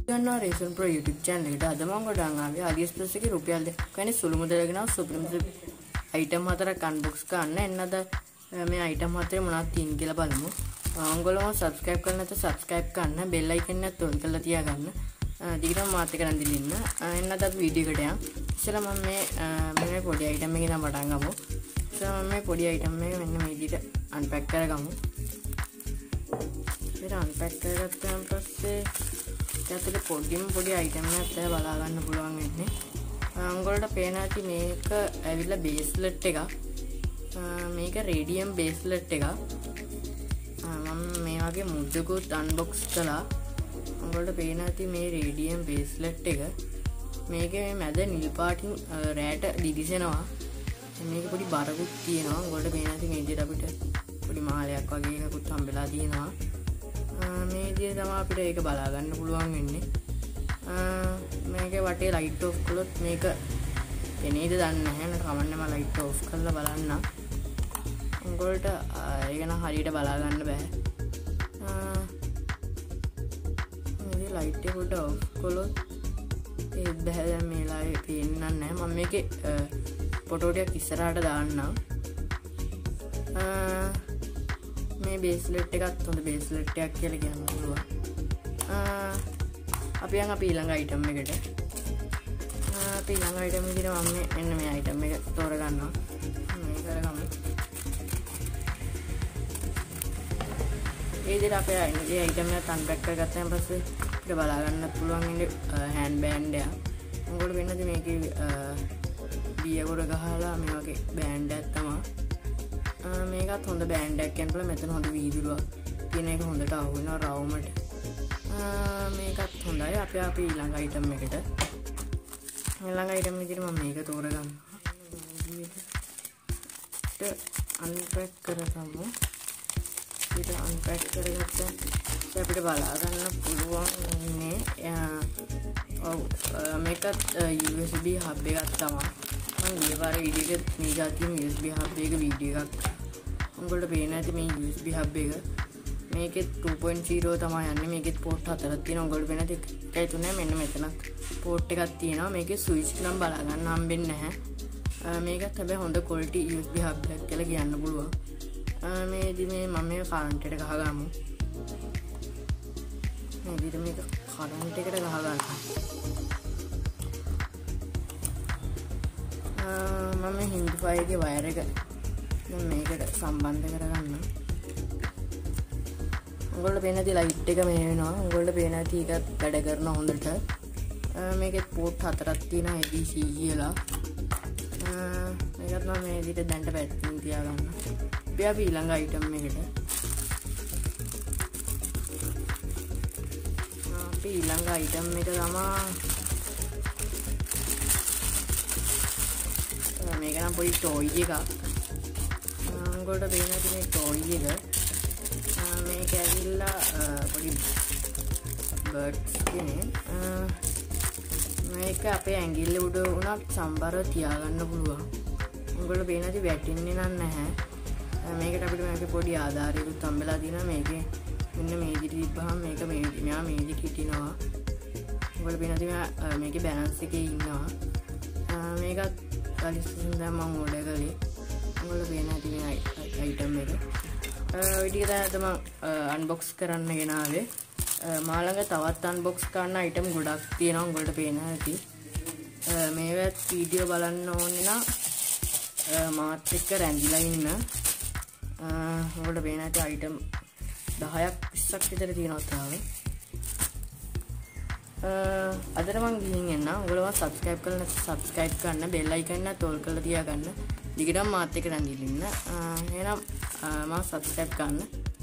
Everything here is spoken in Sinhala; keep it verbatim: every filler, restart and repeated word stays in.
ගන්නවා රේෂන් ප්‍රෝ YouTube channel එකට. අද මම ගොඩාක් ආවේ AliExpress එකේ රුපියල් දෙක කියන්නේ සුළු මුදලකට ගෙනාව සුපිරිම item හතරක් unbox කරන්න. එන්න අද මේ item හතරේ මොනවද තියෙන්නේ කියලා බලමු. ඔයගොල්ලෝ subscribe කරලා නැත්නම් subscribe කරන්න, bell icon එකත් on කරලා තියාගන්න. දිගටම මාත් එක්ක රැඳිලා ඉන්න. එන්න අද අපි වීඩියෝ එකට යමු. ඉතින් මම මේ මේ පොඩි item එකකින් නම් පටන් ගමු. ඉතින් මම මේ පොඩි item එක මෙන්න මේ විදිහට unpack කරගමු. ඉතින් unpack කරගත්තාන් පස්සේ ඇතුලේ පොඩිම පොඩි item එකක් තමයි බලා ගන්න පුළුවන් වෙන්නේ. ඔයගොල්ලන්ට පේන ඇති මේක ඇවිල්ලා bracelet එකක්. මේක radium bracelet එකක්. මම මේ වගේ මුද්දකුත් unbox කළා. ඔයගොල්ලන්ට පේන ඇති මේ radium bracelet එක. මේකේ මේ මැද නිල් පාටින් රෑට දිලිසෙනවා. මේක පොඩි බරකුත් තියෙනවා. ඔයගොල්ලන්ට පේන ඇති මේ විදිහට අපිට පොඩි මාලයක් වගේ එකකුත් හම්බෙලා තියෙනවා. මේ විදිහට තමයි අපිට ඒක බලා ගන්න පුළුවන් වෙන්නේ. මේකේ වටේ ලයිට් ඔෆ් කළොත් මේක එනේද දන්නේ නැහැ. නේද කමන්නේ මම ලයිට් ඔෆ් කරලා බලන්න. උඹලට ඒක නම් හරියට බලා ගන්න බෑ. මේ ලයිට් එක උඩ ඔෆ් කළොත් ඒ බෑ දැන් මේ ලයිට් පේන්නේ නැහැ. මම මේකේ ෆොටෝ ටිකක් ඉස්සරහට දාන්නම්. මේ bracelet එකත් හොඳ bracelet එකක් කියලා කියන්න පුළුවන්. අපි යන් අපි ඊළඟ item එකට. අපි ඊළඟ item එකට මම මෙන්න මේ item එක තෝරගන්නවා. මේ කරගමු. ඒ විදිහට අපේ මේ item එක unpack කරගත්තාන් පස්සේ අපිට බලා ගන්න පුළුවන් ඉන්නේ hand band එක. මොකද වෙන්නද මේකේ බිය ගොඩ ගහලා මේ වගේ band එකක් තමයි. මේකත් හොඳ බෑන්ඩ් එකක් කියනකොට මෙතන හොඳ වීදුරුවක් තියෙන එක හොඳට අහු වෙනවා රවුමට. මේකත් හොඳයි. අපි අපි ඊළඟ item එකට. ඊළඟ item එකේදී මම මේක තෝරගන්නවා. unpack කරගමු. ඊට unpack කරගත්තා අපිට බලා ගන්න පුළුවන් ඔව් මේකත් U S B hub එකක් තමයි. මම ඊයේ පාර වීඩියෝ එකේ මේ જાතියේ U S B hub එක වීඩියෝ එකක් උඹලට පේන ඇති මේ U S B hub එක. මේකේ two point zero තමයි යන්නේ. මේකෙත් port හතරක් තියෙනවා. උඹලට පේන ඇති එකයි තුනයි මෙන්න මෙතන port එකක් තියෙනවා. මේකේ switch නම් බලා ගන්න හම්බෙන්නේ නැහැ. මේකත් හැබැයි හොඳ quality U S B hub එකක් කියලා කියන්න පුළුවන්. මේදි මේ මම මේ current එකට ගහගමු. මේ විදිහට මේක current එකට ගහගන්නවා. මම හින්දුෆයි එකේ වයර් එක දැන් මේකට සම්බන්ධ කරගන්න. උගලට පේන ඇති ලයිට් එක මේ වෙනවා. උගලට පේන ඇති ඒකත් වැඩ කරන හොඳට. මේකෙත් පෝට් හතරක් තියෙනවා A B C කියලා. මේකත් මම මේ විදිහට දැන්ට පැත්තකින් තියාගන්න. අපි අපි ඊළඟ item එකට. අපි ඊළඟ item එක තමයි මේක නම් පොඩි toy එකක්. උගලට පේන ඇති මේ toy එක. මේක ඇවිල්ලා පොඩි බර්ඩ්ස් කෙනේ. මේක අපේ ඇඟිල්ල උඩ උනත් සම්බරව තියාගන්න පුළුවන්. උගලට පේන ඇති වැටෙන්නේ නැහැ. මේකට අපිට මේකේ පොඩි ආධාරයකුත් හම්බෙලා තියෙනවා. මේකේ මෙන්න මේ විදිහට තිබ්බහම මේක මේ මෙයා මේ විදිහට හිටිනවා. උගලට පේන ඇති මේකේ බැලන්ස් එකේ ඉන්නවා. මේකත් කලින් දැන් මම ඕඩර් කළේ. උගලට පේන ඇති මේ item එක. ඔය ටික තමයි unbox කරන්න ගෙනාවේ. මා ළඟ තවත් unbox කරන්න item ගොඩක් තියෙනවා. උගලට පේන ඇති. මේවත් වීඩියෝ බලන්න ඕනේ නම් මාත් එක්ක රැඳිලා ඉන්න. උගලට පේන ඇති item දහයක් විස්සක් විතර තියෙනවා තාම. අදට මං ගිහින් එන්න. ඔයගොල්ලෝ subscribe කරලා නැත්නම් subscribe කරන්න, bell icon එක තෝල් කරලා තියාගන්න. දිගටම මාත් එක්ක රැඳිලා ඉන්න. එහෙනම් මම subscribe කරන්න.